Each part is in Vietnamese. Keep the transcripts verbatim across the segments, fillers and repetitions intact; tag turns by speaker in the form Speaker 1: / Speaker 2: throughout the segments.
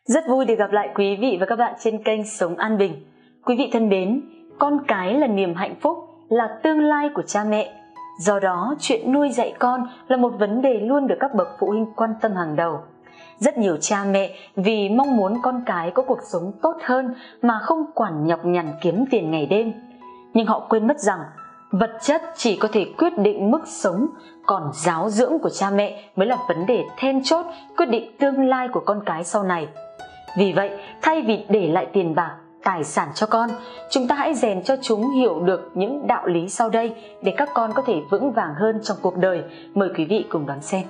Speaker 1: Rất vui được gặp lại quý vị và các bạn trên kênh Sống An Bình. Quý vị thân mến, con cái là niềm hạnh phúc, là tương lai của cha mẹ. Do đó, chuyện nuôi dạy con là một vấn đề luôn được các bậc phụ huynh quan tâm hàng đầu. Rất nhiều cha mẹ vì mong muốn con cái có cuộc sống tốt hơn mà không quản nhọc nhằn kiếm tiền ngày đêm. Nhưng họ quên mất rằng vật chất chỉ có thể quyết định mức sống, còn giáo dưỡng của cha mẹ mới là vấn đề then chốt quyết định tương lai của con cái sau này. Vì vậy, thay vì để lại tiền bạc, tài sản cho con, chúng ta hãy rèn cho chúng hiểu được những đạo lý sau đây để các con có thể vững vàng hơn trong cuộc đời. Mời quý vị cùng đón xem.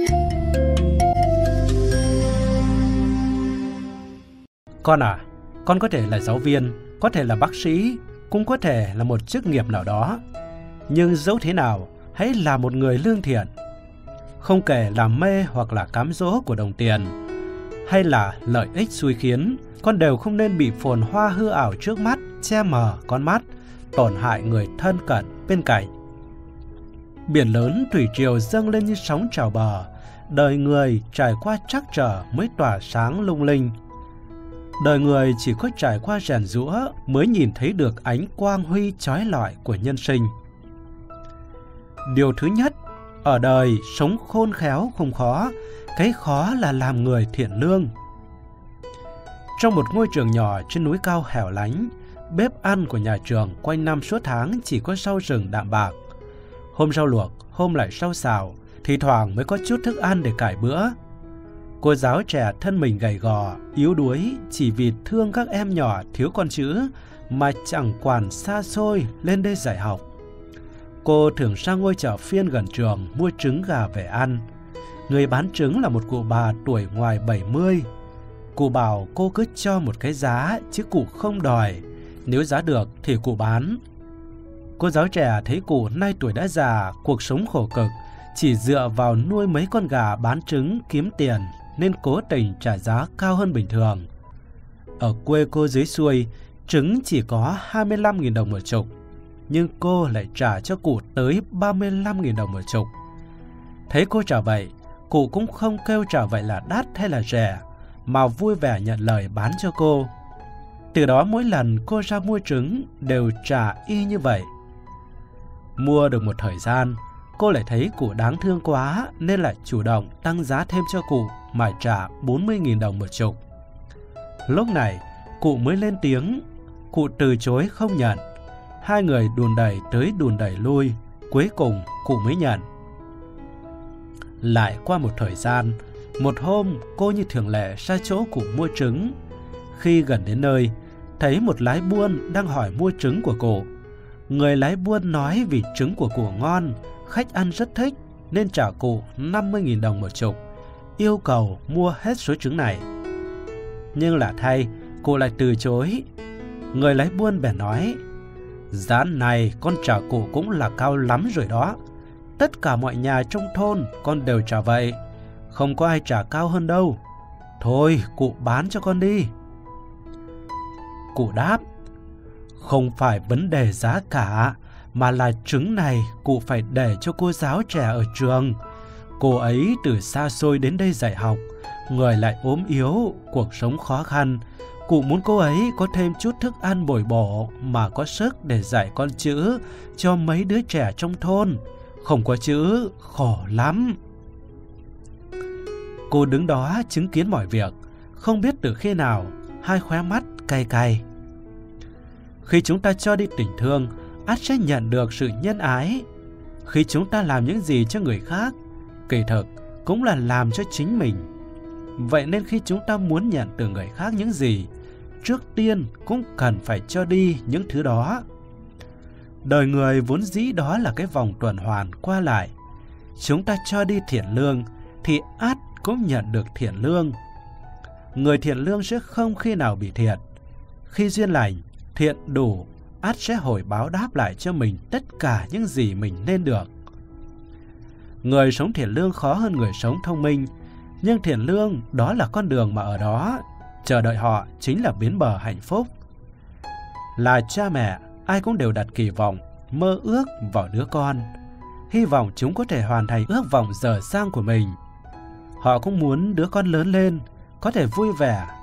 Speaker 2: Con à, con có thể là giáo viên, có thể là bác sĩ, cũng có thể là một chức nghiệp nào đó. Nhưng dẫu thế nào, hãy là một người lương thiện. Không kể là mê hoặc là cám dỗ của đồng tiền, hay là lợi ích xui khiến, con đều không nên bị phồn hoa hư ảo trước mắt che mờ con mắt, tổn hại người thân cận bên cạnh. Biển lớn thủy triều dâng lên như sóng trào bờ, đời người trải qua trắc trở mới tỏa sáng lung linh. Đời người chỉ có trải qua rèn giũa mới nhìn thấy được ánh quang huy chói lọi của nhân sinh. Điều thứ nhất, ở đời sống khôn khéo không khó, cái khó là làm người thiện lương. Trong một ngôi trường nhỏ trên núi cao hẻo lánh, bếp ăn của nhà trường quanh năm suốt tháng chỉ có rau rừng đạm bạc. Hôm rau luộc, hôm lại rau xào, thì thoảng mới có chút thức ăn để cải bữa. Cô giáo trẻ thân mình gầy gò, yếu đuối chỉ vì thương các em nhỏ thiếu con chữ mà chẳng quản xa xôi lên đây dạy học. Cô thường sang ngôi chợ phiên gần trường mua trứng gà về ăn. Người bán trứng là một cụ bà tuổi ngoài bảy mươi. Cụ bảo cô cứ cho một cái giá chứ cụ không đòi, nếu giá được thì cụ bán. Cô giáo trẻ thấy cụ nay tuổi đã già, cuộc sống khổ cực, chỉ dựa vào nuôi mấy con gà bán trứng kiếm tiền nên cố tình trả giá cao hơn bình thường. Ở quê cô dưới xuôi, trứng chỉ có hai mươi lăm nghìn đồng một chục, nhưng cô lại trả cho cụ tới ba mươi lăm nghìn đồng một chục. Thấy cô trả vậy, cụ cũng không kêu trả vậy là đắt hay là rẻ, mà vui vẻ nhận lời bán cho cô. Từ đó mỗi lần cô ra mua trứng đều trả y như vậy. Mua được một thời gian, cô lại thấy cụ đáng thương quá nên lại chủ động tăng giá thêm cho cụ mà trả bốn mươi nghìn đồng một chục. Lúc này, cụ mới lên tiếng, cụ từ chối không nhận. Hai người đùn đẩy tới đùn đẩy lui, cuối cùng cụ mới nhận. Lại qua một thời gian, một hôm cô như thường lệ ra chỗ cụ mua trứng. Khi gần đến nơi, thấy một lái buôn đang hỏi mua trứng của cụ. Người lái buôn nói vì trứng của cụ ngon, khách ăn rất thích nên trả cụ năm mươi nghìn đồng một chục, yêu cầu mua hết số trứng này. Nhưng lạ thay, cụ lại từ chối. Người lái buôn bèn nói, giá này con trả cụ cũng là cao lắm rồi đó. Tất cả mọi nhà trong thôn con đều trả vậy, không có ai trả cao hơn đâu. Thôi cụ bán cho con đi. Cụ đáp, không phải vấn đề giá cả, mà là trứng này cụ phải để cho cô giáo trẻ ở trường. Cô ấy từ xa xôi đến đây dạy học, người lại ốm yếu, cuộc sống khó khăn. Cụ muốn cô ấy có thêm chút thức ăn bồi bổ mà có sức để dạy con chữ cho mấy đứa trẻ trong thôn. Không có chữ, khổ lắm. Cô đứng đó chứng kiến mọi việc, không biết từ khi nào, hai khóe mắt cay cay. Khi chúng ta cho đi tình thương, ắt sẽ nhận được sự nhân ái. Khi chúng ta làm những gì cho người khác, kỳ thực cũng là làm cho chính mình. Vậy nên khi chúng ta muốn nhận từ người khác những gì, trước tiên cũng cần phải cho đi những thứ đó. Đời người vốn dĩ đó là cái vòng tuần hoàn qua lại. Chúng ta cho đi thiện lương thì ắt cũng nhận được thiện lương. Người thiện lương sẽ không khi nào bị thiệt. Khi duyên lành, thiện đủ, ắt sẽ hồi báo đáp lại cho mình tất cả những gì mình nên được. Người sống thiện lương khó hơn người sống thông minh, nhưng thiện lương đó là con đường mà ở đó chờ đợi họ chính là bến bờ hạnh phúc. Là cha mẹ, ai cũng đều đặt kỳ vọng, mơ ước vào đứa con, hy vọng chúng có thể hoàn thành ước vọng dở dang của mình. Họ cũng muốn đứa con lớn lên, có thể vui vẻ,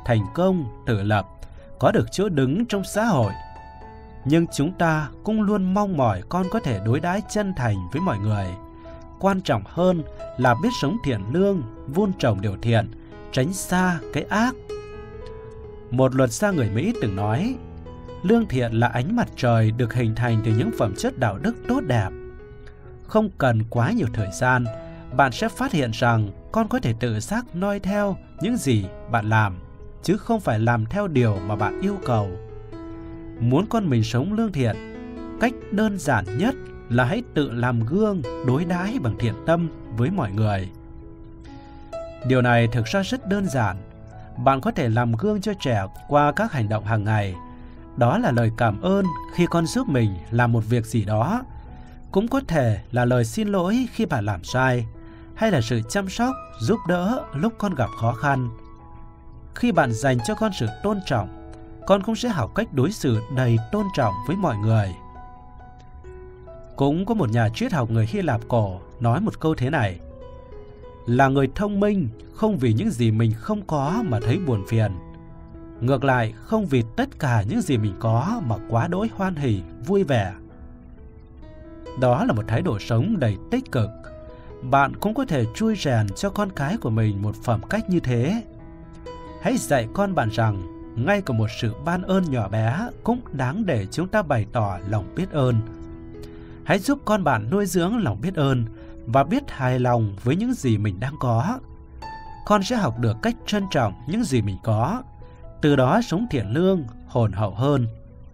Speaker 2: thành công, tự lập, có được chỗ đứng trong xã hội. Nhưng chúng ta cũng luôn mong mỏi con có thể đối đãi chân thành với mọi người. Quan trọng hơn là biết sống thiện lương, vun trồng điều thiện, tránh xa cái ác. Một luật gia người Mỹ từng nói, lương thiện là ánh mặt trời được hình thành từ những phẩm chất đạo đức tốt đẹp. Không cần quá nhiều thời gian, bạn sẽ phát hiện rằng con có thể tự giác noi theo những gì bạn làm, chứ không phải làm theo điều mà bạn yêu cầu. Muốn con mình sống lương thiện, cách đơn giản nhất là hãy tự làm gương đối đãi bằng thiện tâm với mọi người. Điều này thực ra rất đơn giản. Bạn có thể làm gương cho trẻ qua các hành động hàng ngày. Đó là lời cảm ơn khi con giúp mình làm một việc gì đó. Cũng có thể là lời xin lỗi khi bạn làm sai, hay là sự chăm sóc, giúp đỡ lúc con gặp khó khăn. Khi bạn dành cho con sự tôn trọng, con cũng sẽ học cách đối xử đầy tôn trọng với mọi người. Cũng có một nhà triết học người Hy Lạp cổ nói một câu thế này: là người thông minh không vì những gì mình không có mà thấy buồn phiền. Ngược lại, không vì tất cả những gì mình có mà quá đỗi hoan hỉ, vui vẻ. Đó là một thái độ sống đầy tích cực. Bạn cũng có thể chui rèn cho con cái của mình một phẩm cách như thế. Hãy dạy con bạn rằng ngay cả một sự ban ơn nhỏ bé cũng đáng để chúng ta bày tỏ lòng biết ơn. Hãy giúp con bạn nuôi dưỡng lòng biết ơn và biết hài lòng với những gì mình đang có. Con sẽ học được cách trân trọng những gì mình có, từ đó sống thiện lương, hồn hậu hơn.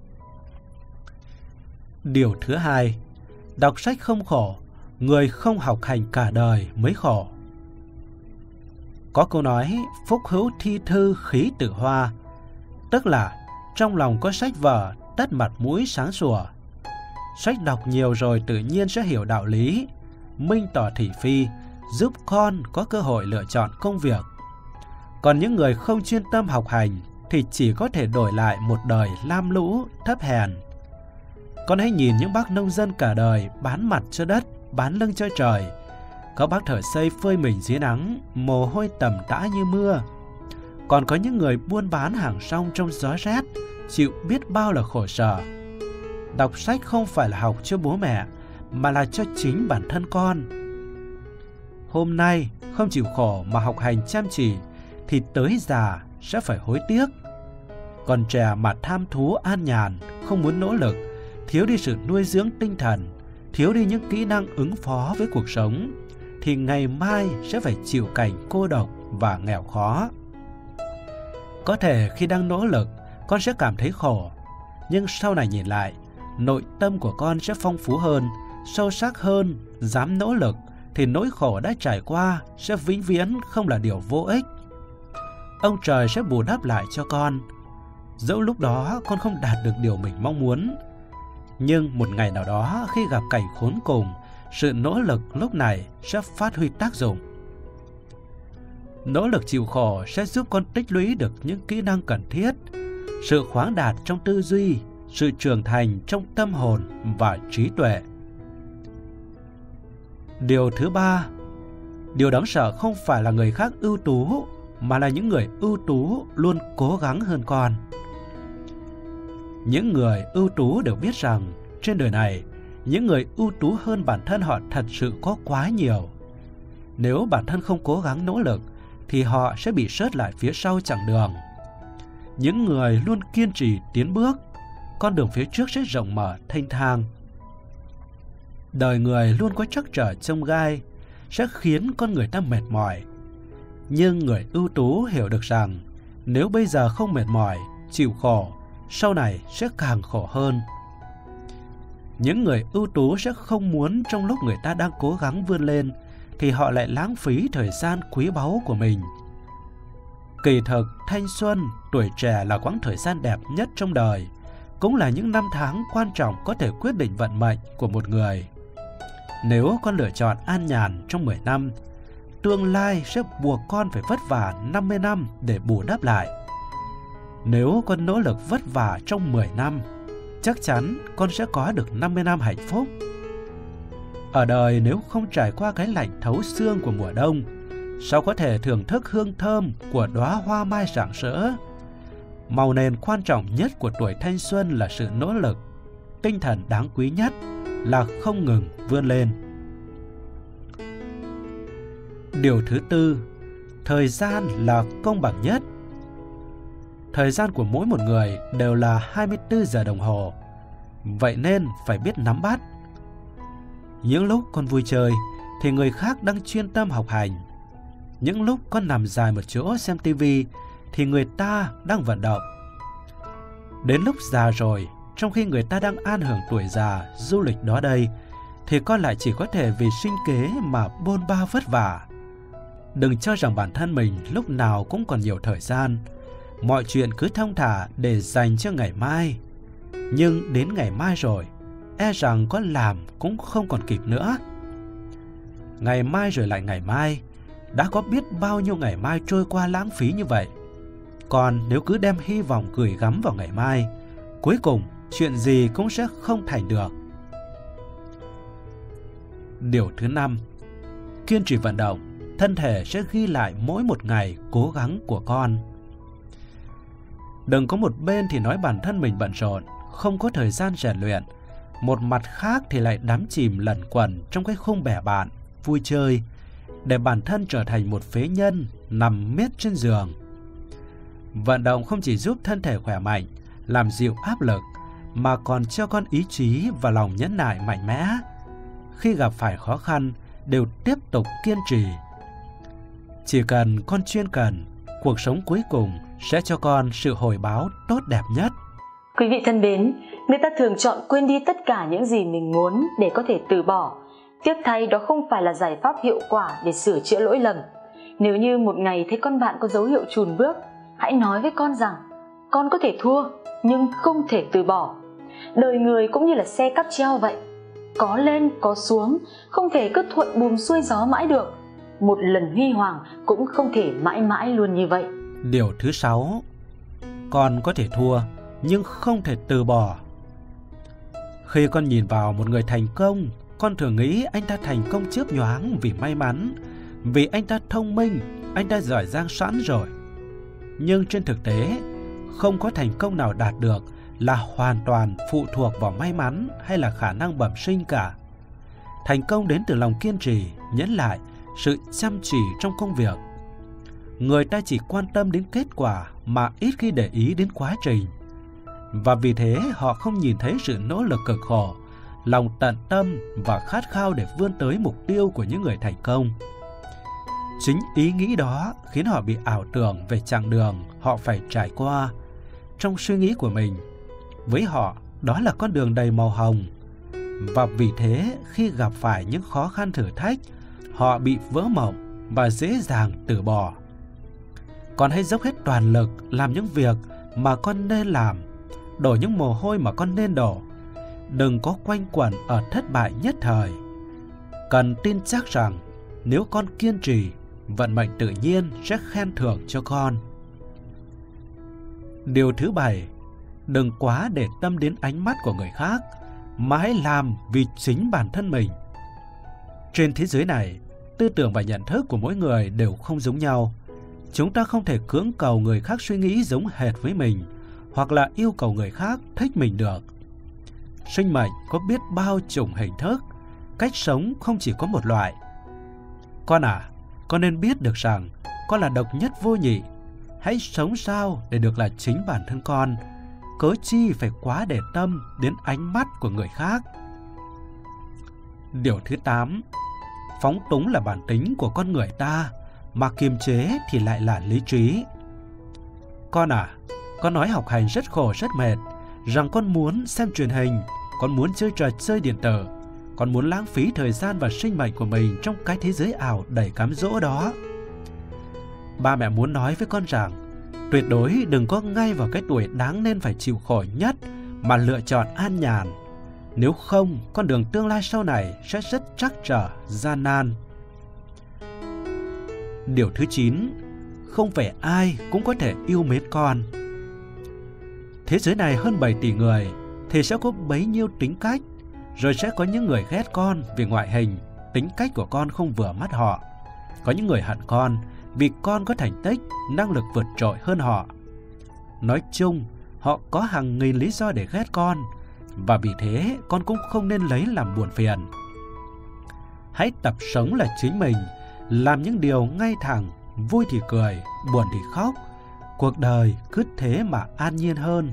Speaker 2: Điều thứ hai, đọc sách không khổ, người không học hành cả đời mới khổ. Có câu nói phúc hữu thi thư khí tự hoa, tức là trong lòng có sách vở, tất mặt mũi sáng sủa. Sách đọc nhiều rồi tự nhiên sẽ hiểu đạo lý, minh tỏ thị phi, giúp con có cơ hội lựa chọn công việc. Còn những người không chuyên tâm học hành thì chỉ có thể đổi lại một đời lam lũ, thấp hèn. Con hãy nhìn những bác nông dân cả đời bán mặt cho đất, bán lưng cho trời. Có bác thợ xây phơi mình dưới nắng, mồ hôi tầm tã như mưa. Còn có những người buôn bán hàng rong trong gió rét, chịu biết bao là khổ sở. Đọc sách không phải là học cho bố mẹ, mà là cho chính bản thân con. Hôm nay không chịu khổ mà học hành chăm chỉ thì tới già sẽ phải hối tiếc. Còn trẻ mà tham thú an nhàn, không muốn nỗ lực, thiếu đi sự nuôi dưỡng tinh thần, thiếu đi những kỹ năng ứng phó với cuộc sống, thì ngày mai sẽ phải chịu cảnh cô độc và nghèo khó. Có thể khi đang nỗ lực, con sẽ cảm thấy khổ, nhưng sau này nhìn lại, nội tâm của con sẽ phong phú hơn, sâu sắc hơn, dám nỗ lực, thì nỗi khổ đã trải qua sẽ vĩnh viễn không là điều vô ích. Ông trời sẽ bù đắp lại cho con. Dẫu lúc đó con không đạt được điều mình mong muốn, nhưng một ngày nào đó khi gặp cảnh khốn cùng, sự nỗ lực lúc này sẽ phát huy tác dụng. Nỗ lực chịu khổ sẽ giúp con tích lũy được những kỹ năng cần thiết, sự khoáng đạt trong tư duy, sự trưởng thành trong tâm hồn và trí tuệ. Điều thứ ba, điều đáng sợ không phải là người khác ưu tú, mà là những người ưu tú luôn cố gắng hơn con. Những người ưu tú đều biết rằng trên đời này, những người ưu tú hơn bản thân họ thật sự có quá nhiều. Nếu bản thân không cố gắng nỗ lực thì họ sẽ bị sớt lại phía sau chặng đường. Những người luôn kiên trì tiến bước, con đường phía trước sẽ rộng mở thênh thang. Đời người luôn có trắc trở chông gai, sẽ khiến con người ta mệt mỏi. Nhưng người ưu tú hiểu được rằng nếu bây giờ không mệt mỏi, chịu khổ, sau này sẽ càng khổ hơn. Những người ưu tú sẽ không muốn trong lúc người ta đang cố gắng vươn lên thì họ lại lãng phí thời gian quý báu của mình. Kỳ thực, thanh xuân, tuổi trẻ là quãng thời gian đẹp nhất trong đời, cũng là những năm tháng quan trọng có thể quyết định vận mệnh của một người. Nếu con lựa chọn an nhàn trong mười năm, tương lai sẽ buộc con phải vất vả năm mươi năm để bù đắp lại. Nếu con nỗ lực vất vả trong mười năm, chắc chắn con sẽ có được năm mươi năm hạnh phúc. Ở đời nếu không trải qua cái lạnh thấu xương của mùa đông, sao có thể thưởng thức hương thơm của đóa hoa mai rạng rỡ? Màu nền quan trọng nhất của tuổi thanh xuân là sự nỗ lực, tinh thần đáng quý nhất là không ngừng vươn lên. Điều thứ tư, thời gian là công bằng nhất. Thời gian của mỗi một người đều là hai mươi tư giờ đồng hồ, vậy nên phải biết nắm bắt. Những lúc con vui chơi thì người khác đang chuyên tâm học hành. Những lúc con nằm dài một chỗ xem tivi thì người ta đang vận động. Đến lúc già rồi, trong khi người ta đang an hưởng tuổi già, du lịch đó đây, thì con lại chỉ có thể vì sinh kế mà bôn ba vất vả. Đừng cho rằng bản thân mình lúc nào cũng còn nhiều thời gian. Mọi chuyện cứ thong thả để dành cho ngày mai. Nhưng đến ngày mai rồi, e rằng con làm cũng không còn kịp nữa. Ngày mai rồi lại ngày mai, đã có biết bao nhiêu ngày mai trôi qua lãng phí như vậy. Còn nếu cứ đem hy vọng gửi gắm vào ngày mai, cuối cùng chuyện gì cũng sẽ không thành được. Điều thứ năm, kiên trì vận động, thân thể sẽ ghi lại mỗi một ngày cố gắng của con. Đừng có một bên thì nói bản thân mình bận rộn, không có thời gian rèn luyện, một mặt khác thì lại đắm chìm lẩn quẩn trong cái khung bè bạn, vui chơi, để bản thân trở thành một phế nhân nằm miết trên giường. Vận động không chỉ giúp thân thể khỏe mạnh, làm dịu áp lực, mà còn cho con ý chí và lòng nhẫn nại mạnh mẽ. Khi gặp phải khó khăn, đều tiếp tục kiên trì. Chỉ cần con chuyên cần, cuộc sống cuối cùng sẽ cho con sự hồi báo tốt đẹp nhất.
Speaker 1: Quý vị thân mến, người ta thường chọn quên đi tất cả những gì mình muốn để có thể từ bỏ. Tiếc thay đó không phải là giải pháp hiệu quả để sửa chữa lỗi lầm. Nếu như một ngày thấy con bạn có dấu hiệu chùn bước, hãy nói với con rằng con có thể thua nhưng không thể từ bỏ. Đời người cũng như là xe cáp treo vậy, có lên có xuống, không thể cứ thuận buồm xuôi gió mãi được. Một lần huy hoàng cũng không thể mãi mãi luôn như vậy.
Speaker 2: Điều thứ sáu, con có thể thua nhưng không thể từ bỏ. Khi con nhìn vào một người thành công, con thường nghĩ anh ta thành công chớp nhoáng vì may mắn, vì anh ta thông minh, anh ta giỏi giang sẵn rồi. Nhưng trên thực tế, không có thành công nào đạt được là hoàn toàn phụ thuộc vào may mắn hay là khả năng bẩm sinh cả. Thành công đến từ lòng kiên trì, nhẫn lại, sự chăm chỉ trong công việc. Người ta chỉ quan tâm đến kết quả mà ít khi để ý đến quá trình. Và vì thế họ không nhìn thấy sự nỗ lực cực khổ, lòng tận tâm và khát khao để vươn tới mục tiêu của những người thành công. Chính ý nghĩ đó khiến họ bị ảo tưởng về chặng đường họ phải trải qua. Trong suy nghĩ của mình, với họ đó là con đường đầy màu hồng. Và vì thế khi gặp phải những khó khăn thử thách, họ bị vỡ mộng và dễ dàng từ bỏ. Con hãy dốc hết toàn lực làm những việc mà con nên làm, đổ những mồ hôi mà con nên đổ. Đừng có quanh quẩn ở thất bại nhất thời. Cần tin chắc rằng nếu con kiên trì, vận mệnh tự nhiên sẽ khen thưởng cho con. Điều thứ bảy, đừng quá để tâm đến ánh mắt của người khác, mà hãy làm vì chính bản thân mình. Trên thế giới này, tư tưởng và nhận thức của mỗi người đều không giống nhau. Chúng ta không thể cưỡng cầu người khác suy nghĩ giống hệt với mình, hoặc là yêu cầu người khác thích mình được. Sinh mệnh có biết bao chủng hình thức, cách sống không chỉ có một loại. Con à, con nên biết được rằng con là độc nhất vô nhị. Hãy sống sao để được là chính bản thân con, cớ chi phải quá để tâm đến ánh mắt của người khác. Điều thứ tám, phóng túng là bản tính của con người ta, mà kiềm chế thì lại là lý trí. Con à, con nói học hành rất khổ rất mệt, rằng con muốn xem truyền hình, con muốn chơi trò chơi điện tử, con muốn lãng phí thời gian và sinh mệnh của mình trong cái thế giới ảo đầy cám dỗ đó. Ba mẹ muốn nói với con rằng tuyệt đối đừng có ngay vào cái tuổi đáng nên phải chịu khổ nhất mà lựa chọn an nhàn. Nếu không, con đường tương lai sau này sẽ rất trắc trở, gian nan. Điều thứ chín, không phải ai cũng có thể yêu mến con. Thế giới này hơn bảy tỷ người thì sẽ có bấy nhiêu tính cách, rồi sẽ có những người ghét con vì ngoại hình, tính cách của con không vừa mắt họ. Có những người hận con vì con có thành tích, năng lực vượt trội hơn họ. Nói chung, họ có hàng nghìn lý do để ghét con, và vì thế con cũng không nên lấy làm buồn phiền. Hãy tập sống là chính mình, làm những điều ngay thẳng, vui thì cười, buồn thì khóc. Cuộc đời cứ thế mà an nhiên hơn.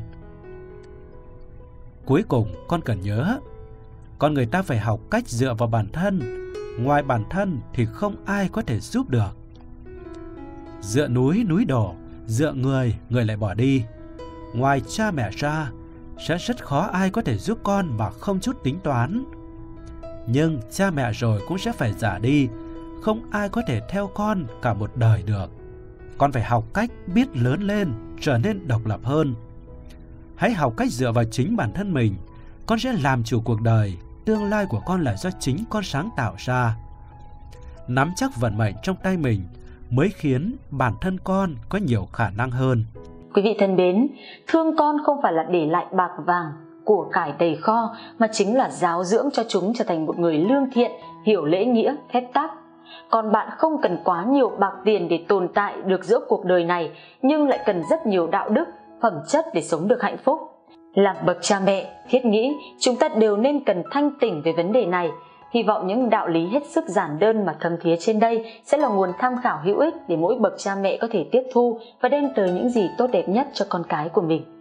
Speaker 2: Cuối cùng con cần nhớ, con người ta phải học cách dựa vào bản thân. Ngoài bản thân thì không ai có thể giúp được. Dựa núi, núi đổ, dựa người, người lại bỏ đi. Ngoài cha mẹ ra, sẽ rất khó ai có thể giúp con mà không chút tính toán. Nhưng cha mẹ rồi cũng sẽ phải già đi, không ai có thể theo con cả một đời được. Con phải học cách biết lớn lên, trở nên độc lập hơn. Hãy học cách dựa vào chính bản thân mình. Con sẽ làm chủ cuộc đời. Tương lai của con là do chính con sáng tạo ra. Nắm chắc vận mệnh trong tay mình mới khiến bản thân con có nhiều khả năng hơn.
Speaker 1: Quý vị thân mến, thương con không phải là để lại bạc vàng, của cải đầy kho, mà chính là giáo dưỡng cho chúng trở thành một người lương thiện, hiểu lễ nghĩa, phép tắc. Còn bạn không cần quá nhiều bạc tiền để tồn tại được giữa cuộc đời này, nhưng lại cần rất nhiều đạo đức, phẩm chất để sống được hạnh phúc. Làm bậc cha mẹ, thiết nghĩ chúng ta đều nên cần thanh tỉnh về vấn đề này. Hy vọng những đạo lý hết sức giản đơn mà thấm thía trên đây sẽ là nguồn tham khảo hữu ích để mỗi bậc cha mẹ có thể tiếp thu và đem tới những gì tốt đẹp nhất cho con cái của mình.